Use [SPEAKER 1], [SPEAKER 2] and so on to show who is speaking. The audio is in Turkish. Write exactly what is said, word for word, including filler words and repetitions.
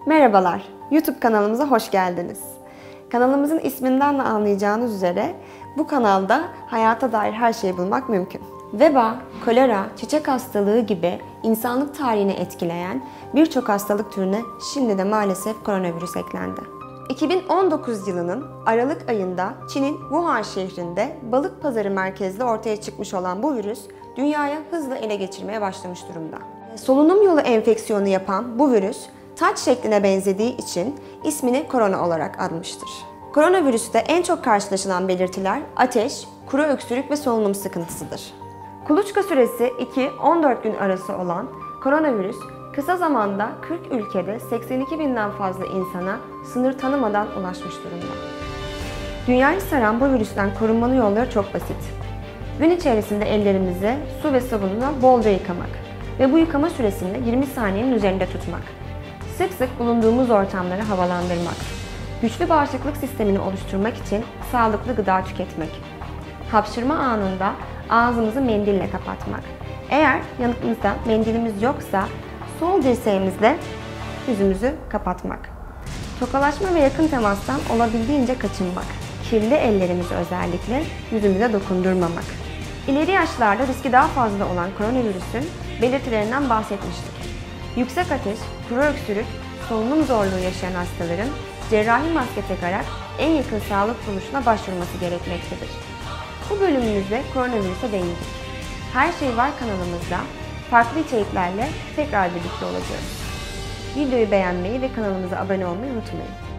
[SPEAKER 1] Merhabalar, YouTube kanalımıza hoş geldiniz. Kanalımızın isminden de anlayacağınız üzere bu kanalda hayata dair her şeyi bulmak mümkün. Veba, kolera, çiçek hastalığı gibi insanlık tarihini etkileyen birçok hastalık türüne şimdi de maalesef koronavirüs eklendi. iki bin on dokuz yılının Aralık ayında Çin'in Wuhan şehrinde balık pazarı merkezli ortaya çıkmış olan bu virüs dünyaya hızla ele geçirmeye başlamış durumda. Solunum yolu enfeksiyonu yapan bu virüs taç şekline benzediği için ismini korona olarak almıştır. Koronavirüste en çok karşılaşılan belirtiler ateş, kuru öksürük ve solunum sıkıntısıdır. Kuluçka süresi iki on dört gün arası olan koronavirüs kısa zamanda kırk ülkede seksen iki binden fazla insana sınır tanımadan ulaşmış durumda. Dünyayı saran bu virüsten korunmanın yolları çok basit. Gün içerisinde ellerimizi su ve sabunla bolca yıkamak ve bu yıkama süresini yirmi saniyenin üzerinde tutmak. Sık sık bulunduğumuz ortamları havalandırmak. Güçlü bağışıklık sistemini oluşturmak için sağlıklı gıda tüketmek. Hapşırma anında ağzımızı mendille kapatmak. Eğer yanımızda mendilimiz yoksa sol dirseğimizle yüzümüzü kapatmak. Tokalaşma ve yakın temastan olabildiğince kaçınmak. Kirli ellerimizi özellikle yüzümüze dokundurmamak. İleri yaşlarda riski daha fazla olan koronavirüsün belirtilerinden bahsetmiştik. Yüksek ateş, kuru öksürük, solunum zorluğu yaşayan hastaların cerrahi maske takarak en yakın sağlık kuruluşuna başvurması gerekmektedir. Bu bölümümüzde koronavirüse değindik. Her Şey Var kanalımızda farklı içeriklerle tekrar birlikte olacağız. Videoyu beğenmeyi ve kanalımıza abone olmayı unutmayın.